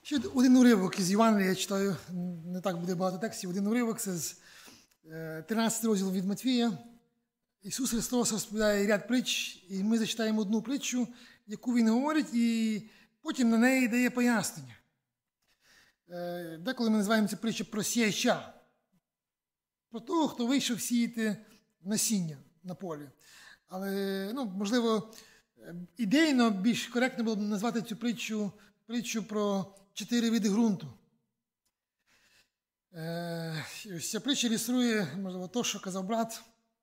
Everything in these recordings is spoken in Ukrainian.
Ще один уривок із Євангелія я читаю, не так буде багато текстів, один уривок, це з 13 розділу від Матвія. Ісус Христос розповідає ряд притч, і ми зачитаємо одну притчу, яку Він говорить, і потім на неї дає пояснення. Деколи ми називаємо це притчу про сіяча, про того, хто вийшов сіяти насіння на полі. Але, можливо, ідейно більш коректно було б назвати цю притчу про 4 види ґрунту. Ця притча ілюструє, можливо, те, що казав брат.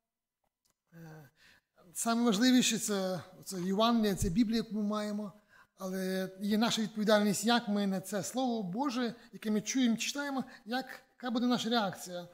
Саме важливіше це Євангелія, це Біблія, яку ми маємо, але є наша відповідальність, як ми на це Слово Боже, яке ми чуємо, читаємо, яка буде наша реакція,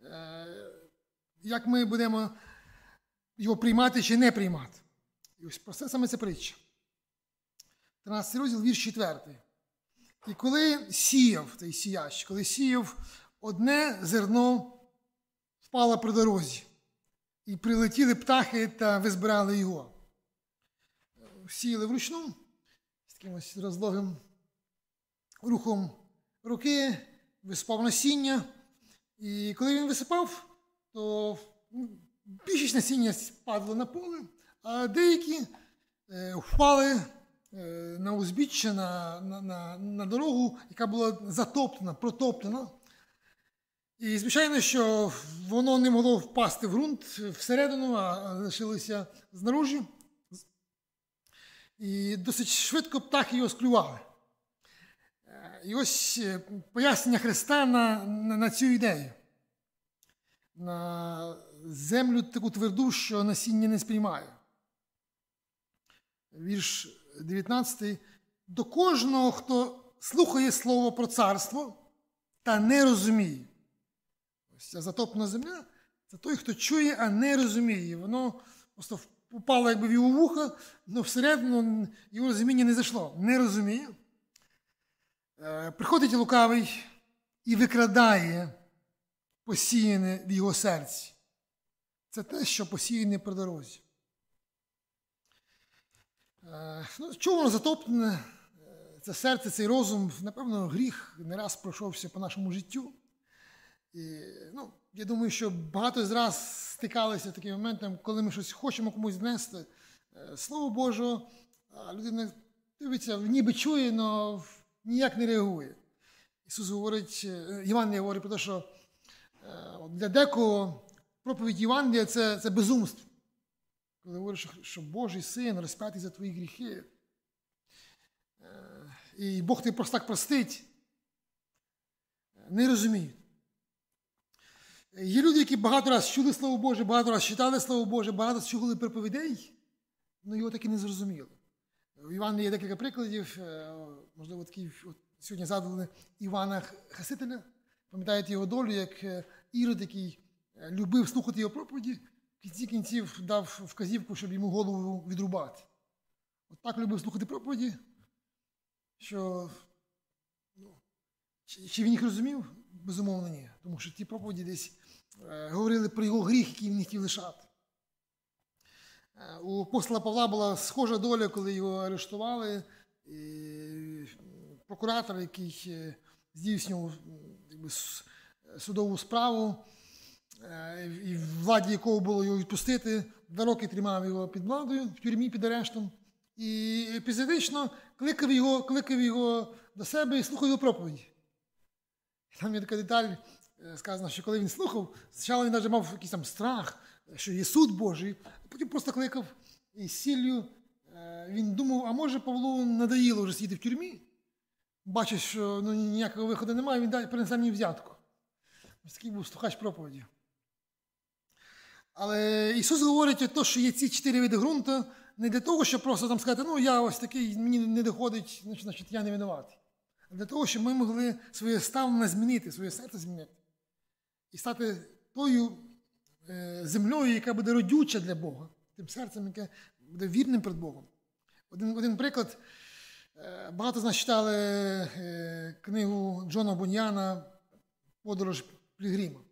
як ми будемо його приймати чи не приймати. І ось про це саме ця притча. 13 розділ, вірш 4. І коли сіяв цей сіяч, коли сіяв, одне зерно впало при дорозі, і прилетіли птахи та визбирали його. Сіяли вручну, з такимось розлогим рухом руки, висипав насіння. І коли він висипав, то більшість насіння спадло на поле, а деякі впали на узбіччя, на дорогу, яка була затоптана, протоптана. І, звичайно, що воно не могло впасти в ґрунт всередину, а лишилося знаружі. І досить швидко птахи його склювали. І ось пояснення Христа на цю ідею. На землю таку тверду, що насіння не сприймає. Вірш 19. До кожного, хто слухає слово про царство та не розуміє. Ось ця затоплена земля – це той, хто чує, а не розуміє. Воно просто попало якби в його вуха, але всередину його розуміння не зайшло. Не розуміє. Приходить лукавий і викрадає посіяне в його серці. Це те, що посіяне при дорозі. Чому воно затоплене? Це серце, цей розум, напевно, гріх не раз пройшовся по нашому життю. І, я думаю, що багато з раз стикалися з таким моментом, коли ми щось хочемо комусь донести. Слово Боже, а людина дивиться, ніби чує, але ніяк не реагує. Ісус говорить, Євангелія говорить про те, що для декого проповідь Євангелія – це безумство. Коли говориш, що Божий Син розп'ятий за твої гріхи, і Бог тебе просто так простить, не розуміють. Є люди, які багато раз чули Слово Боже, багато раз читали Слово Боже, багато раз чули проповідей, але його так і не зрозуміли. У Івана є декілька прикладів, можливо, такі сьогодні згадували Івана Хасителя. Пам'ятаєте його долю, як Ірод, який любив слухати його проповіді, в кінці кінців дав вказівку, щоб йому голову відрубати. От так любив слухати проповіді, що чи він їх розумів? Безумовно, ні. Тому що ті проповіді десь говорили про його гріх, який він не хотів лишати. У апостола Павла була схожа доля, коли його арештували. І прокуратор, який здійснював судову справу, і владі якого було його відпустити, 2 роки тримав його під владою, в тюрмі під арештом. І епізодично кликав його до себе і слухав його проповіді. Там є така деталь, сказано, що коли він слухав, спочатку він навіть мав якийсь там страх, що є суд Божий, а потім просто кликав і з сіллю. Він думав, а може Павлу надоїло вже сидіти в тюрмі, бачить, що ніякого виходу немає, він принесе мені взятку. Ось такий був слухач проповіді. Але Ісус говорить, що є ці 4 види ґрунту, не для того, щоб просто там сказати, я ось такий, мені не доходить, значить я не винуватий. А для того, щоб ми могли своє ставлення змінити, своє серце змінити. І стати тою землею, яка буде родюча для Бога, тим серцем, яке буде вірним перед Богом. Один приклад. Багато з нас читали книгу Джона Буньяна «Подорож Пілігрима».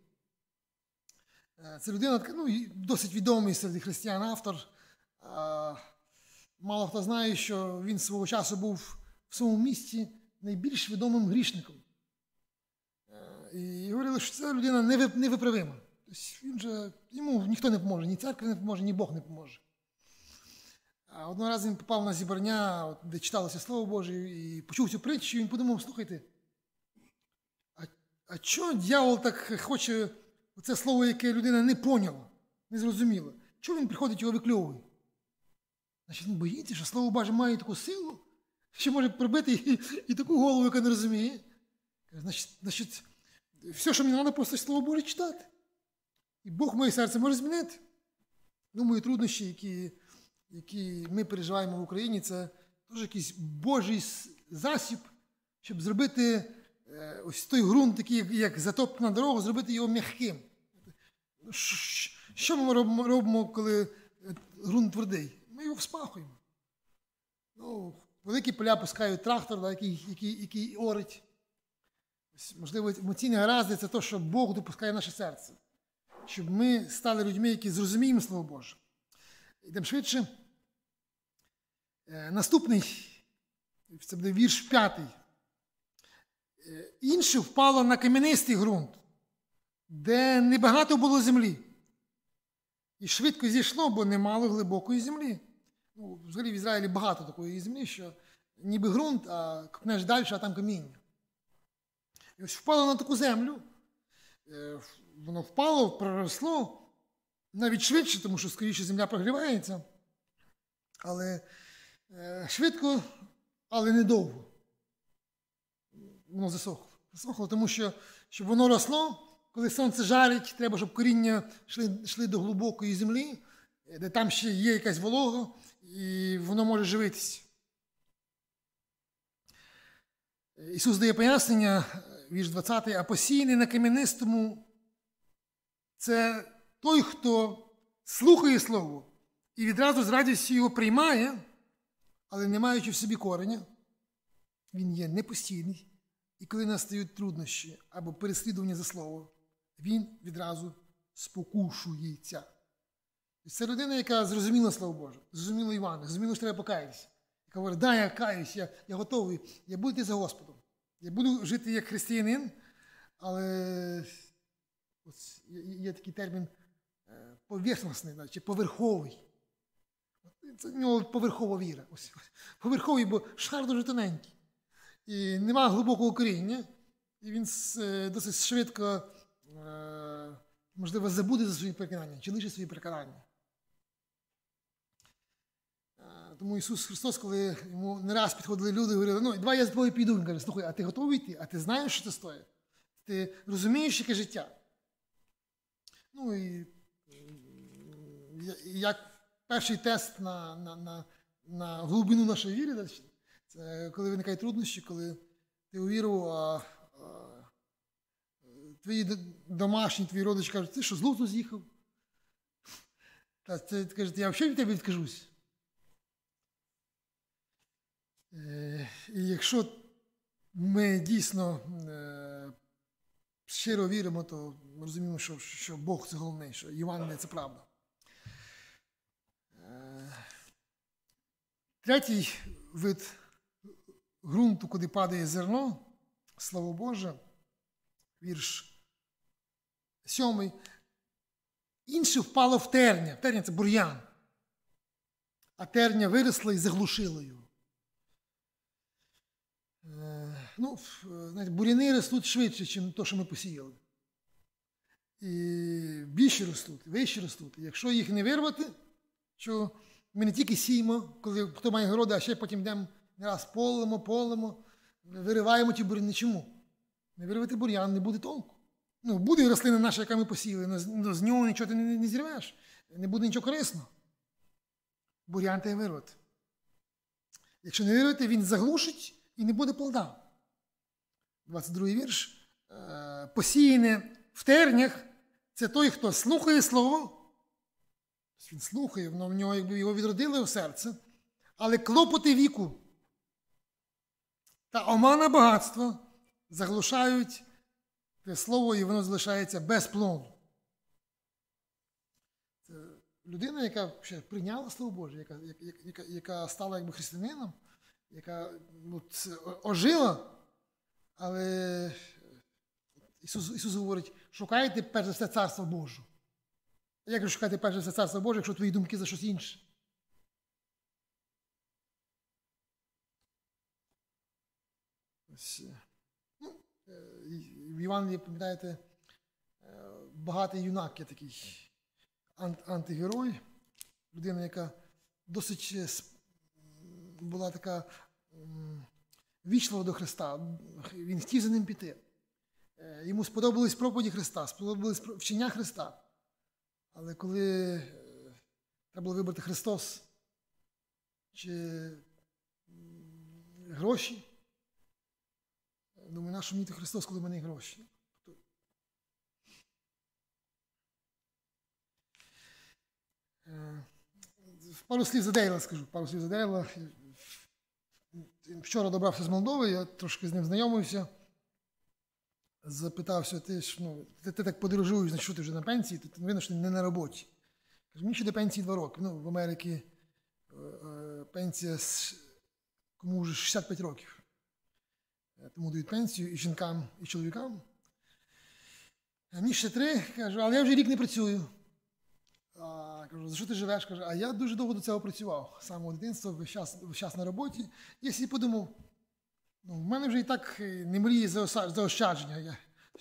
Це людина, досить відомий серед християн автор. Мало хто знає, що він свого часу був в своєму місті найбільш відомим грішником. І говорили, що ця людина невиправима. Тобто йому ніхто не поможе, ні церква не поможе, ні Бог не поможе. А одного разу він попав на зібрання, де читалося Слово Боже, і почув цю притчу, і він подумав, слухайте, а чого дьявол так хоче це слово, яке людина не поняла, не зрозуміла? Чого він приходить його викльовує? Значить, він боїться, що Слово Боже має таку силу, що може пробити і таку голову, яка не розуміє. Значить, все, що мені треба, просто Слово Боже читати. І Бог моє серце може змінити. Думаю, труднощі, які ми переживаємо в Україні, це теж якийсь Божий засіб, щоб зробити ось той ґрунт, такий, як затоптана дорога, зробити його м'яким. Що ми робимо, коли ґрунт твердий? Ми його вспахуємо. Великі поля пускають трактор, який орить. Можливо, емоційні гаразди – це те, що Бог допускає в наше серце. Щоб ми стали людьми, які зрозуміємо Слово Боже. Йдемо швидше. Наступний, це буде вірш 5. Інше впало на кам'янистий ґрунт, де небагато було землі. І швидко зійшло, бо немало глибокої землі. Взагалі в Ізраїлі багато такої землі, що ніби ґрунт, а копнеш далі, а там каміння. І ось впало на таку землю. Воно впало, проросло навіть швидше, тому що скоріше земля прогрівається. Але швидко, але недовго. Воно засохло. Засохло, тому що, щоб воно росло, коли сонце жарить, треба, щоб коріння йшли до глибокої землі, де там ще є якась волога, і воно може живитися. Ісус дає пояснення, вірш 20, а посіяний на кам'янистому – це той, хто слухає Слово і відразу з радістю його приймає, але не маючи в собі кореня, він є непостійний. І коли настають труднощі або переслідування за Слово, він відразу спокушується. Це людина, яка зрозуміла Слово Боже, зрозуміла Івана, зрозуміла, що треба покаятися. Яка говорить, да, я каюсь, я готовий, я буду йти за Господом. Я буду жити як християнин, але ось є такий термін поверхностний, чи поверховий. Це в нього поверхова віра. Ось, поверховий, бо шар дуже тоненький. І нема глибокого коріння, і він досить швидко, можливо, забуде за свої переконання, чи лише свої переконання. Тому Ісус Христос, коли йому не раз підходили люди, говорили, ну, давай я з тобою піду. Він каже, слухай, а ти готовий йти? А ти знаєш, що це стоїть? Ти розумієш, яке життя? Ну, і як перший тест на глибину нашої віри, це коли виникають труднощі, коли ти увірував, а твої домашні, твої родичі кажуть, ти що, з глузду з'їхав? Та ти кажеш, я взагалі від тебе відкажусь. І якщо ми дійсно щиро віримо, то ми розуміємо, що Бог це головне, що Євангеліє – це правда. Третій вид ґрунту, куди падає зерно, Слово Боже, вірш 7. Інше впало в терня. Терня – це бур'ян. А терня виросла і заглушила його. Ну, знаєте, буряни ростуть швидше, ніж те, що ми посіяли. І більше ростуть, вище ростуть. І якщо їх не вирвати, що ми не тільки сіємо, коли хто має городи, а ще потім йдемо не раз полимо, вириваємо ті буряни. Чому? Не вирвати бур'ян, не буде толку. Ну, буде рослина наша, яка ми посіяли, але з нього нічого ти не зірвеш. Не буде нічого корисного. Бур'ян треба вирвати. Якщо не вирвати, він заглушить і не буде плода. 22-й вірш. Посіяне в тернях – це той, хто слухає Слово. Він слухає, воно в нього, якби його відродили в серце. Але клопоти віку та омана багатства заглушають те слово, і воно залишається без плоду. Це людина, яка прийняла Слово Боже, яка стала якби християнином, яка ожила, Але Ісус говорить, шукайте перш за все Царство Боже. А як же шукати перш за все Царство Боже, якщо твої думки за щось інше? В Євангелії, пам'ятаєте, багатий юнак є такий антигерой, людина, яка досить була така вічлива до Христа. Він хотів за ним піти. Йому сподобались проповіді Христа, сподобались вчення Христа. Але коли треба було вибрати Христос чи гроші, думаю, нащо мені Христос, коли в мене є гроші? Пару слів за Дейла скажу. Вчора добрався з Молдови, я трошки з ним знайомився. Запитався, ти так подорожуєш, значить, що ти вже на пенсії? Ти видно, що не на роботі. Кажу, мені ще до пенсії 2 роки. В Америці пенсія кому вже 65 років. Тому дають пенсію і жінкам, і чоловікам. А мені ще 3, кажу, але я вже рік не працюю. Кажу, за що ти живеш? Каже, а я дуже довго до цього працював. З самого дитинства, весь час на роботі. Я собі подумав, в мене вже і так не мрії за заощадження.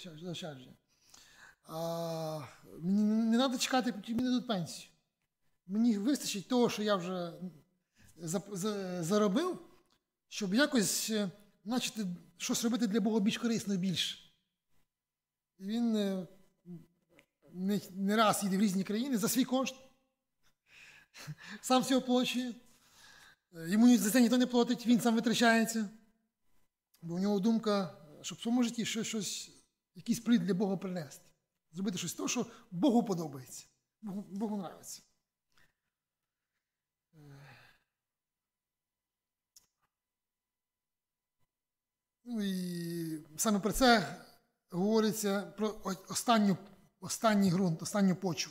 Мені не треба чекати, поки мені дадуть пенсію. Мені вистачить того, що я вже заробив, щоб якось почати щось робити для Бога більш корисно і більше. І він не раз їде в різні країни за свій кошт. Сам все оплачує. Йому за це ніхто не платить, він сам витрачається. Бо у нього думка, щоб в своєму житті щось, якийсь плід для Бога принести. Зробити щось того, що Богу подобається. Богу нравиться. І саме про це говориться, про останній ґрунт, останню почву.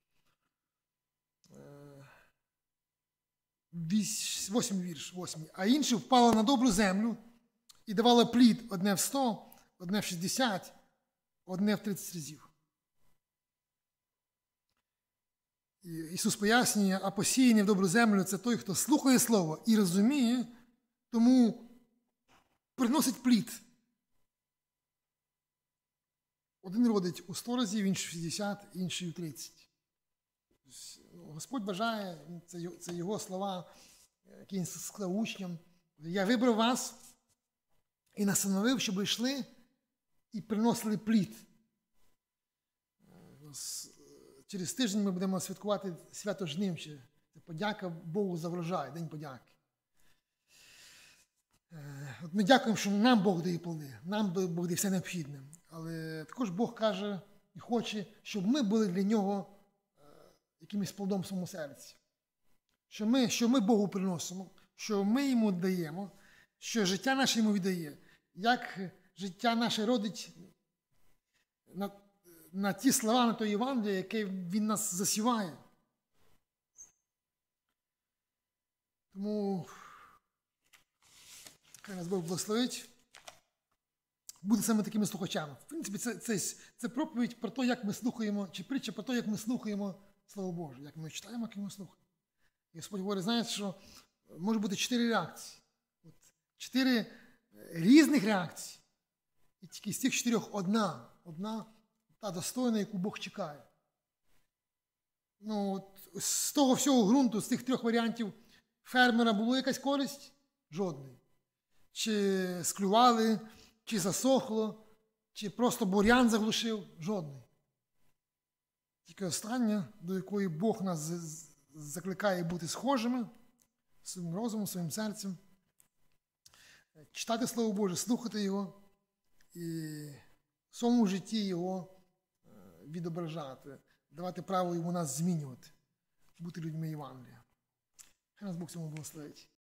8 вірш. А інше впало на добру землю і давало плід одне в 100, одне в 60, одне в 30 разів. І Ісус пояснює, а посіяний в добру землю – це той, хто слухає Слово і розуміє, тому приносить плід. Один родить у 100 разів, інший в 60, інший у 30. Господь бажає, це його слова, які він сказав учням. Я вибрав вас і настановив, щоб ви йшли і приносили плід. Через тиждень ми будемо святкувати свято жнивче. Це подяка Богу за врожай, День подяки. От ми дякуємо, що нам Бог дає плоди, нам Бог дає все необхідне. Але також Бог каже і хоче, щоб ми були для Нього якимось плодом в своєму серці. Що ми Богу приносимо, що ми Йому даємо, що життя наше Йому віддає. Як життя наше родить на ті слова, на той Євангеліє, яке Він нас засіває. Тому хай нас Бог благословить. Буде саме такими слухачами. В принципі, це проповідь про те, як ми слухаємо, чи притча про те, як ми слухаємо Слово Боже, як ми читаємо, як ми слухаємо. І Господь говорить, знаєте, що може бути 4 реакції. 4 різних реакції. І тільки з цих 4 одна та достойна, яку Бог чекає. З того всього ґрунту, з тих 3 варіантів, фермера було якась користь? Жодної. Чи склювали, чи засохло, чи просто бур'ян заглушив? Жодної. Тільки остання, до якої Бог нас закликає бути схожими, своїм розумом, своїм серцем, читати Слово Боже, слухати Його і в своєму житті Його відображати, давати право Йому нас змінювати, бути людьми Євангелія. Хай нас Бог цьому благословить.